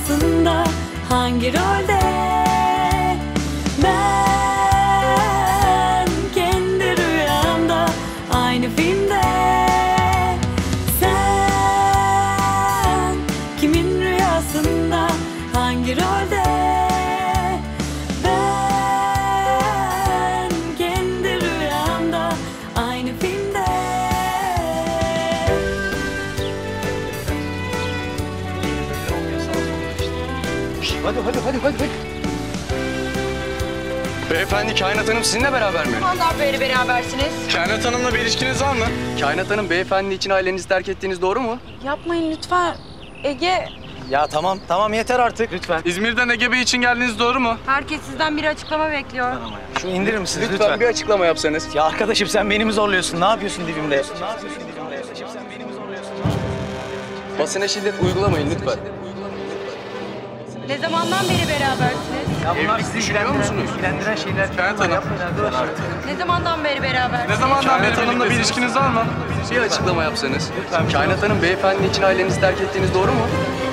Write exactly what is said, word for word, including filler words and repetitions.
rüyasında hangi rolde? Ben kendi rüyamda aynı filmde. Sen kimin rüyasında hangi rolde? Ben kendi rüyamda aynı filmde. Hadi hadi hadi hadi. hadi. Beyefendi, Kainat Hanım sizinle beraber mi? Handan beri berabersiniz. Kainat Hanım'la bir ilişkiniz var mı? Kainat Hanım, beyefendi için ailenizi terk ettiğiniz doğru mu? Yapmayın lütfen. Ege, Ya tamam, tamam yeter artık. Lütfen. İzmir'den Ege Bey için geldiğiniz doğru mu? herkes sizden bir açıklama bekliyor. Şu indirir misiniz Lütfen, lütfen? bir açıklama yapsanız. Ya arkadaşım sen beni mi zorluyorsun? Ne yapıyorsun dibimde? Ne yapıyorsun dibimde? Arkadaşım sen beni mi zorluyorsun? Basına şiddet uygulamayın lütfen. Ne zamandan beri berabersiniz? Ya bunlar Evlilik sizi düşünüyor ilgilendiren, musunuz? ilgilendiren şeyler. Kainat Hanım. Yapmayın arkadaşlar. Ne zamandan beri berabersiniz? Ne zamandan beri Hanım'la bir ilişkiniz var mı? Bir açıklama yapsanız. Kainat Hanım, beyefendi için ailenizi terk ettiğiniz doğru mu?